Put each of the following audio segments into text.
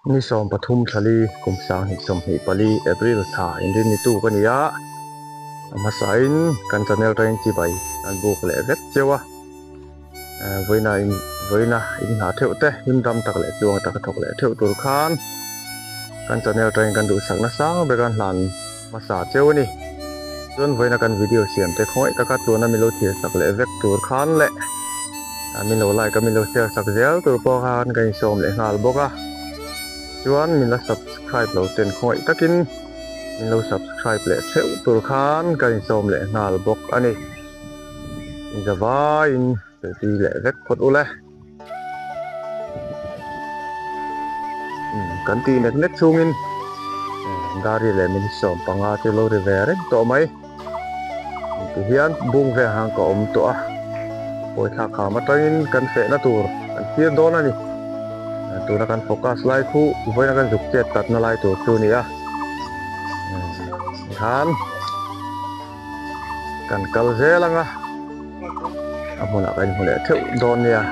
นี่สมปทุมทลีกุมสังหิสมหิปลีเอพริลธาอินดินิตูกันยามาสายนกันจะเนรเรงจีใบอันบุกเล่เวทเจ้าวะเวน่าอินหาเที่ยวเตะยินดำตักเล่ดวงตักถกเล่เที่ยวตุลขานกันจะเนรเรงกันดูสักนักสังเบกันหลันมาสาเจ้าวนี่ส่วนเวน่ากันวิดีโอเสียงเตะห้อยตะกัดตัวนั้นมิโลเทียสักเล่เวทตุลขานเล่มิโลไลก็มิโลเทียสักเจ้าตัวปอหานกันสมเล่งาลบกะChuan mình là subscribe lâu tên khỏi takin mình lâu subscribe lệ theo tur khan cái som lệ nal bok ani in the vine đi lệ vét phật ule kan ti net net sungin dari lệ mình som panga te lo revere to mai tu hian bung ve hang ko to a oi tha kha ma tangin kan fe na tur kan tir don aniตัวนักการโฟกัสไล่คู่ไว้นักการจุกเจ็ดตัดนาไล่ตัวคู่นี้ทานกันกัลเซลังอามุนักการหัวเลี้ยเที่ยวโดนเนี่ย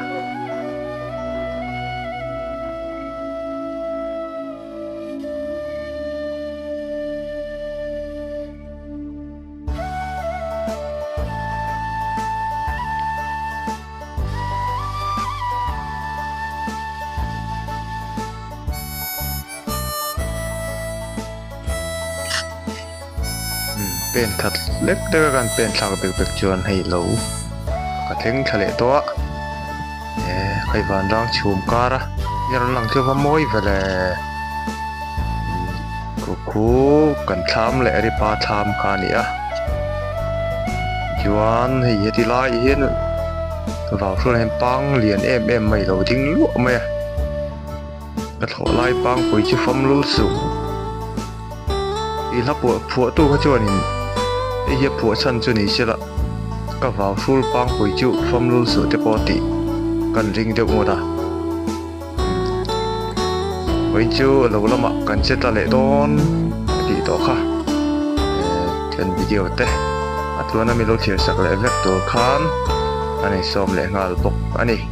เป็นทัดเล็กเดียวกันเป็นทางเบกจวนให้เรากระเทงทะเลตัวใครบ้านร่างชูมการะยันหลังเชื่อว่าโมยไปเลยกูกันทำเลยริปาทำกันเนี่ยจวนให้ยติลายเห็นเราช่วยให้ปังเรียนไม่เราทิ้งลุ่มไหมกระโถไล่ปังปุ๋ยจะฟ้มลุ่มสูงอีลับผัวตู้เขาจวนไอ้เหี้ยผัวฉันจวนนี้เสียละก็ว่าฟูลปังปุ๋ยจุฟ้มลุ่มสูงแต่ปกติกันริงเดียวหมดอ่ะปุ๋ยจุเราละมากันเช็ดตะเละโดนดีต่อค่ะเช่นวิดีโอเต้ตัวนั้นมีรถเทียสักเลยเวกตัวคันอันนี้ซ้อมเลยงาลบกอันนี้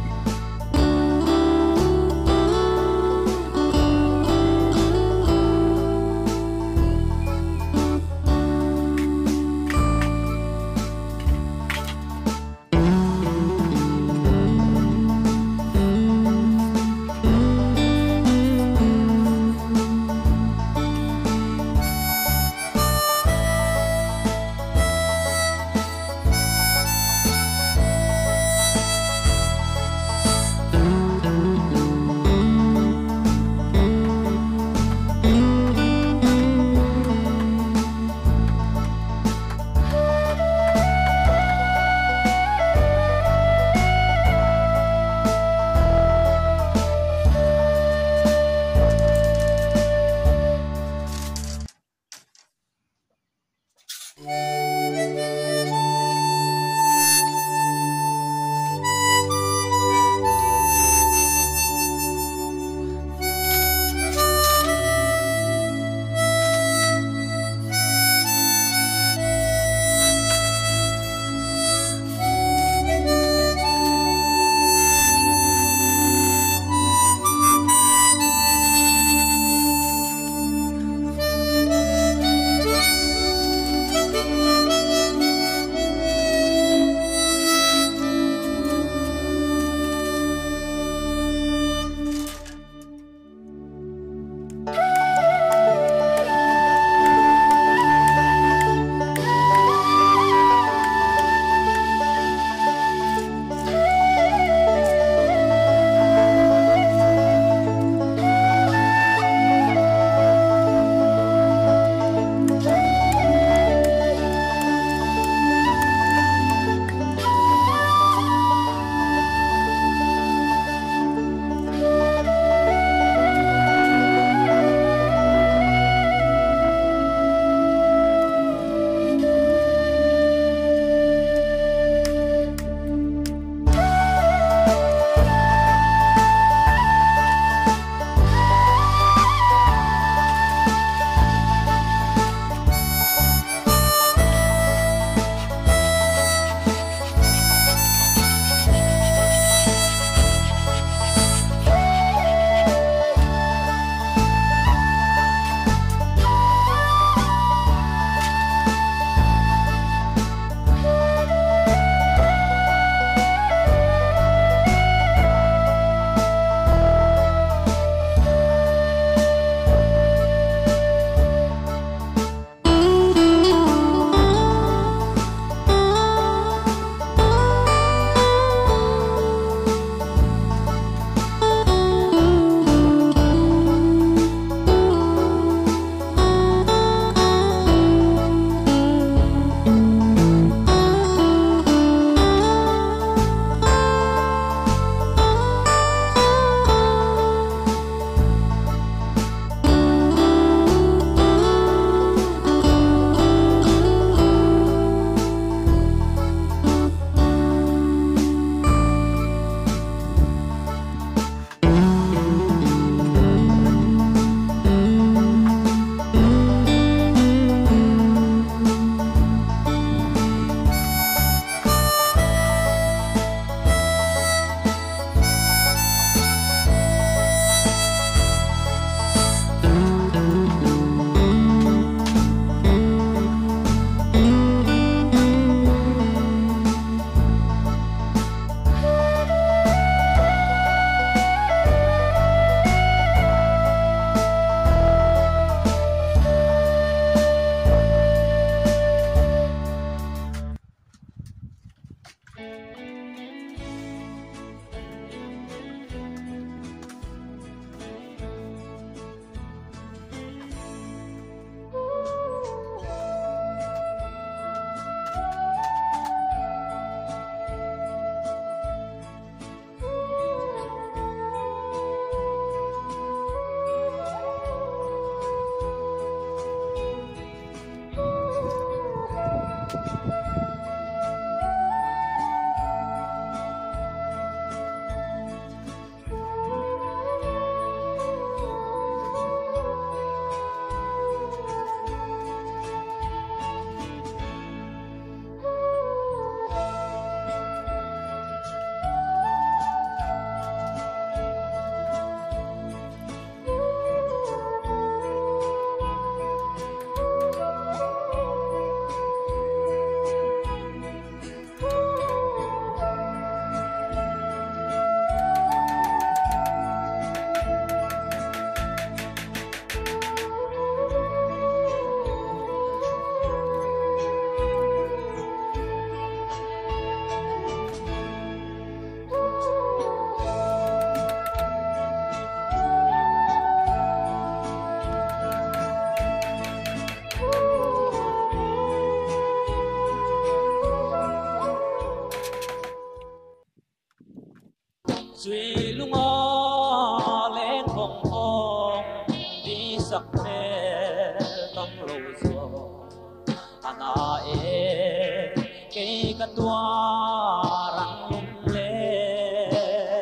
răng lệ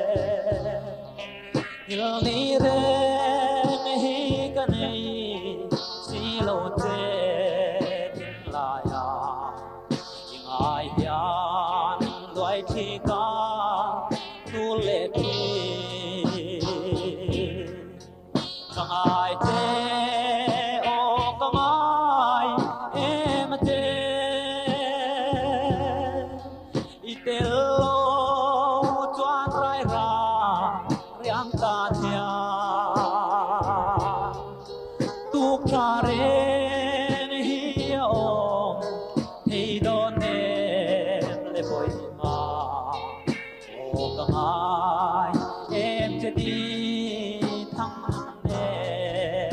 yêu ni re hi cái này xí lô tê tiếng lại nhưng ai yan đôi khi ca tu lệ đi chẳng ai tê ô có ai em tê ite lo chuan rai ra riang ta thia tu kha ren hi om hi don em le boy ma o ka ai em che đi thăng nè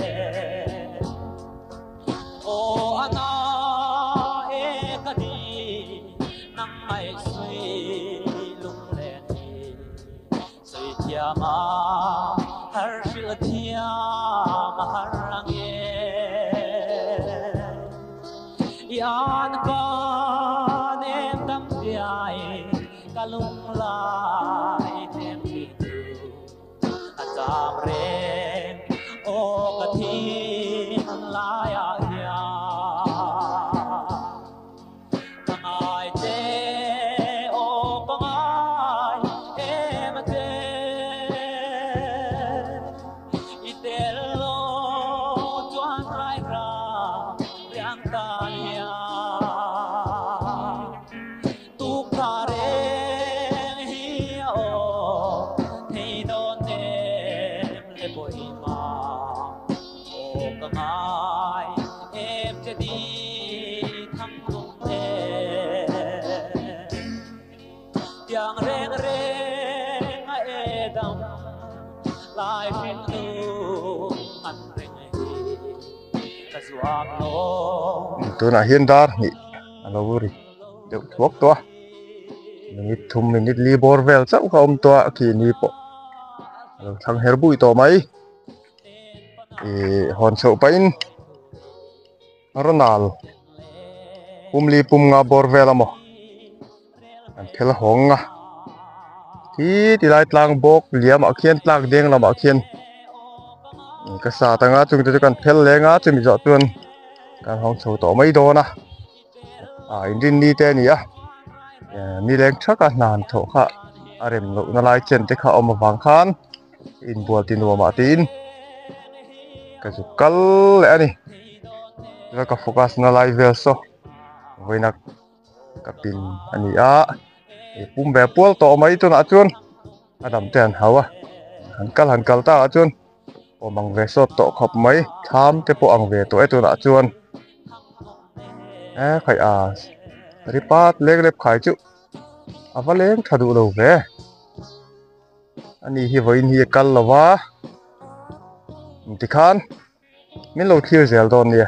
o ana e ka đi nang ai suy lung lên suy thia ma har shil thia ma har rang yan ka nem tam piai ka lung lai thêm đi a cham reng o ka thi lai a ya ai tê ô con ai em tê ite lo chuan rai ra riang ta nia tu kha re hi o thì don em le boi ma ô con ai em tê đi thăm cùng yang reng reng a edam lai fin nu an reng ka zuak lo tu na hiền dar ni alo buri được thuốc to minit thum minit li borvel chau khom to ki ni po thang herbui to mai hon so pain ronal pumli pum nga borvel amo an thel honga ti lai tlang bok liam a khian tlak deng lam a khian ka sa tanga chung te kan thel lenga chumi zo tuan kan hong so to mai do na indin ni te ni a ni leng thaka nan tho kha arem lo na lai chen te kha om wang khan in bol tin wa ma tin ka zu kal le ani ra ka focus na lai vel so voina kapin ani a pum be pol to mai tu na chun adam ten hawa han kal ta chun o mang ve so to khop mai tham te po ang ve to e tu na chun khai ripat lek lep khai chu avaleng thadu lo ve ani hi voin hi kal lawa tikhan min lo thir zel don ni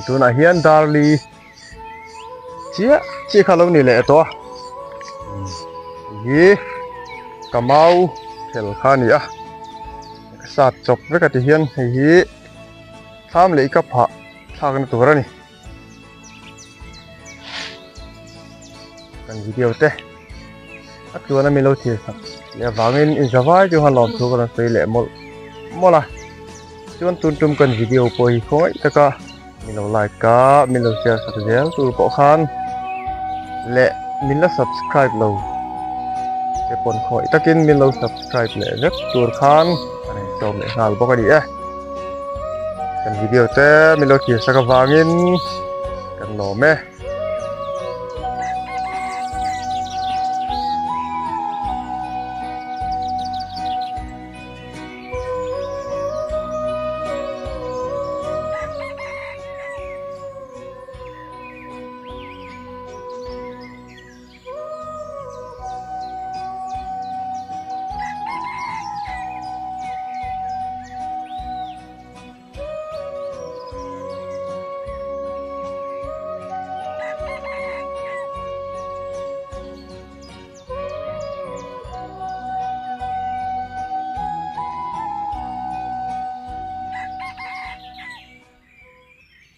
tu na hian darli chia khalo ni le to hi kamau khel khani a sat chop ve ka ti hian hi tham le ka pha thak na tur ani kan video te akluana mi lo thi sak le wangin in zawai ju halom thu kan sei le mola chuan tum kan video poi khoi taka mi lo like ka mi lo share sak zel tu po khan le min la subscribe lo ke pon khoi takin min lo subscribe le vek tur khan ani som le hal bo ka di kan video te mi lo thi sak wangin kan lo me